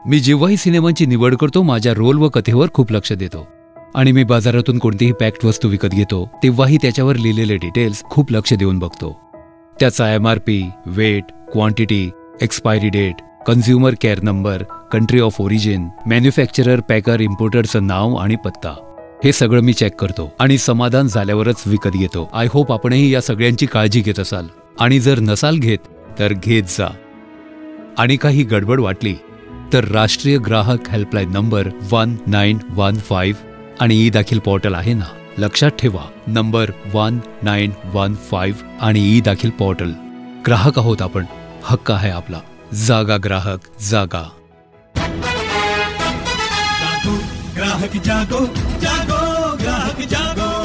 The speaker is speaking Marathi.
मी जेव्हाही सिनेमांची निवड करतो माझ्या रोल व कथेवर खूप लक्ष देतो आणि मी बाजारातून कोणतीही पॅक्ड वस्तू विकत घेतो तेव्हाही त्याच्यावर लिहिलेले डिटेल्स खूप लक्ष देऊन बघतो. त्याचा MRP, weight, quantity, expiry date, consumer care number, country of origin, manufacturer, packer, इम्पोर्टरचं नाव आणि पत्ता हे सगळं मी चेक करतो आणि समाधान झाल्यावरच विकत घेतो. आय होप आपणही या सगळ्यांची काळजी घेत असाल आणि जर नसाल घेत तर घेत जा. आणि काही गडबड वाटली तर राष्ट्रीय ग्राहक हेल्पलाईन नंबर 1915 आणि ई दाखील पोर्टल आहे ना, लक्षात ठेवा नंबर 1915 आणि ई दाखील पोर्टल. ग्राहक आहोत आपण, हक्क आहे आपला. जागा ग्राहक जागा. ग्राहक जागो जागो ग्राहक जागो.